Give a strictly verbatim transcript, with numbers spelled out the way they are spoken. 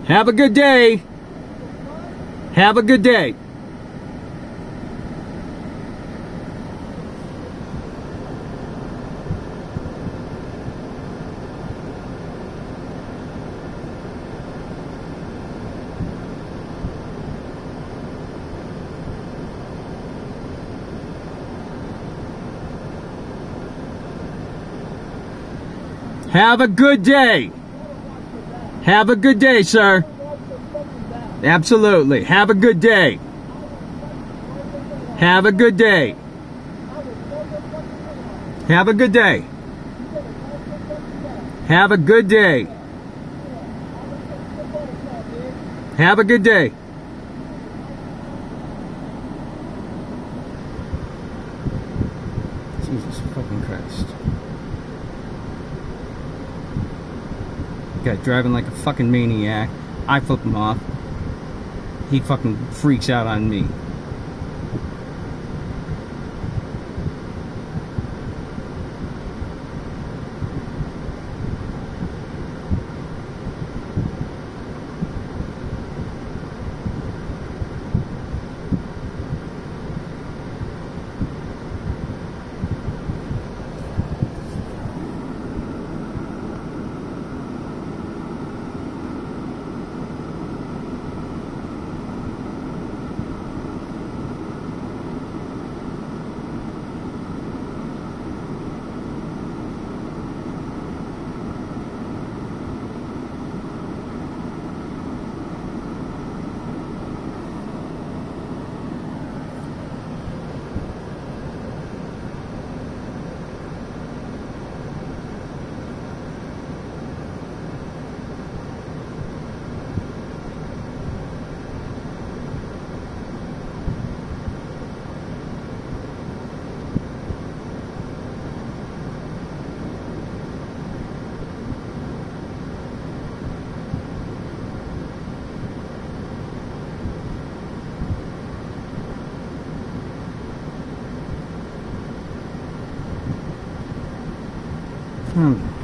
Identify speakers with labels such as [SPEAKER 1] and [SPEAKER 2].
[SPEAKER 1] Have a good day. Have a good day. Have a good day. Have a good day, sir. Absolutely. Have a good day. Have a good day. Have a good day. Have a good day. Have a good day. Jesus fucking Christ. Guy driving like a fucking maniac. I flip him off. He fucking freaks out on me. Hmm.